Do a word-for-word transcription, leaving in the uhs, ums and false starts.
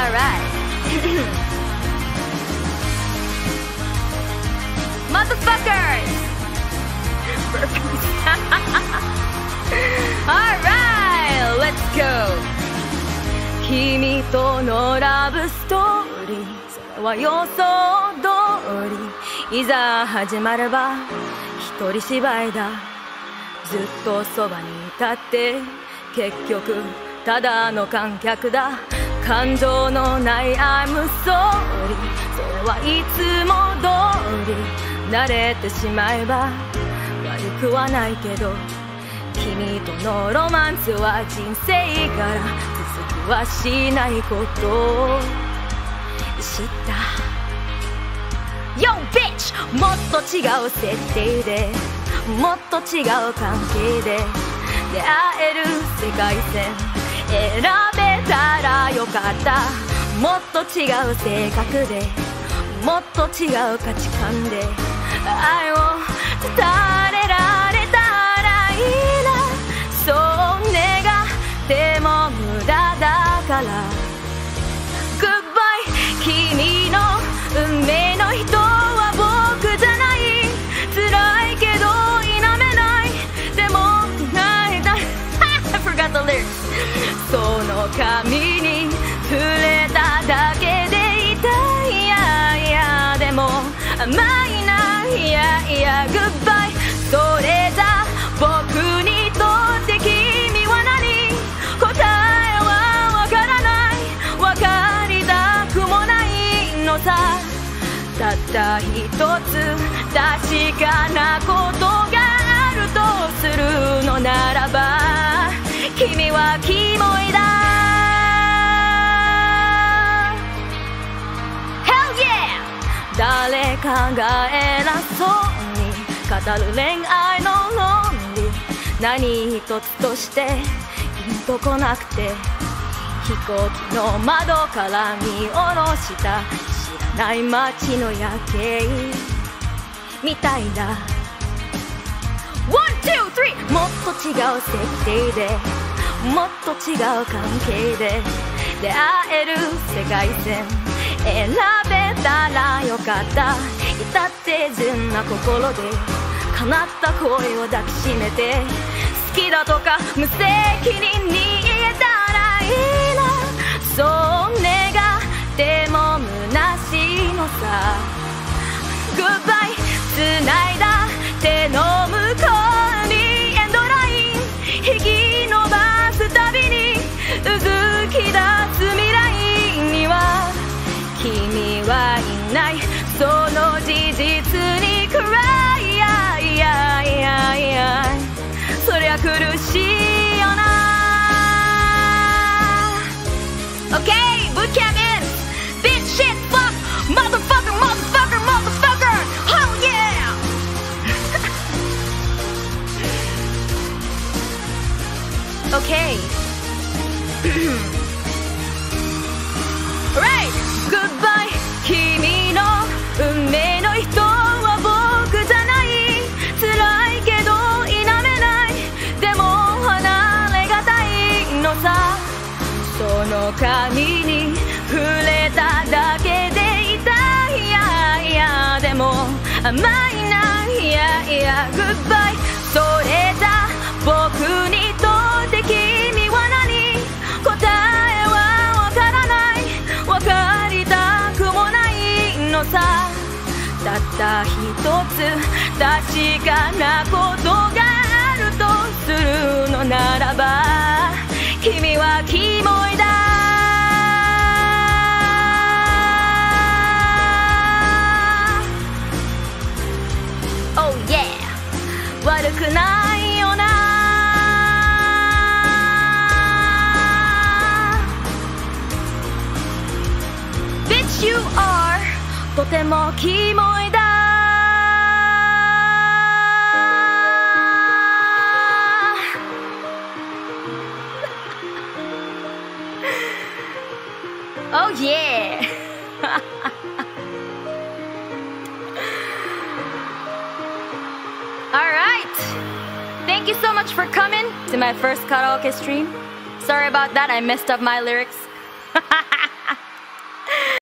Alright. Motherfuckers! Alright, let's go. 君とのラブストーリー、それは予想通り。いざ始まれば一人芝居だ。ずっとそばにいたって結局ただの観客だ。感情のない I'm sorry、 それはいつも通り。慣れてしまえば悪くはないけど、君とのロマンスは人生から続くはしないことを知った。 Yo bitch、 もっと違う設定でもっと違う関係で出会える世界線選べたらよかった。もっと違う性格でもっと違う価値観で愛を伝えられたらいいな。そう願っても無駄だから Goodbye、 君の運命の人は僕じゃない。辛いけど否めない。でも泣いたI forgot the lyrics。 その髪に触れただけで痛い。いやいやでも甘いな。いやいや Goodbye、 それじゃ僕にとって君は何。答えはわからない。わかりたくもないのさ。たった一つ確かなことがあるとするのならば、君はキモいだ。 Hell yeah、 誰かが偉そうに語る恋愛の論理、何一つとしてピンとこなくて、飛行機の窓から見下ろした知らない街の夜景みたいだ。ワン、ツー、スリー、もっと違う設定でもっと違う関係で出会える世界線選べたらよかった。至って純な心で叶った声を抱きしめて、好きだとか無責任に言えたらいいな。そう願っても虚しいのさ。 Goodbye、 繋いだ手の向こうにエンドライン引き伸ばすたびにうずき出す未来には君はいない。その事実に暗い。いやいやいやいや、そりゃ苦しいよな。 Okay、 boot camp ends。 Bitch shit fuck motherfucker motherfucker motherfucker hell yeah Okay Right、 Goodbye、 君の運命の人は僕じゃない。辛いけど否めない。でも離れがたいのさ。その髪に触れただけで痛い。いやいやでも甘いな。いやいや Goodbye、 それじゃ僕にとって君は何。答えはわからない。わかりたくもないのさ。たった一つ確かなことがあるとするのならば、君はキモいだ。 Oh yeah、 悪くないよな。 Bitch you are とてもキモいだ。Oh yeah Alright, thank you so much for coming to my first karaoke stream. Sorry about that, I messed up my lyrics.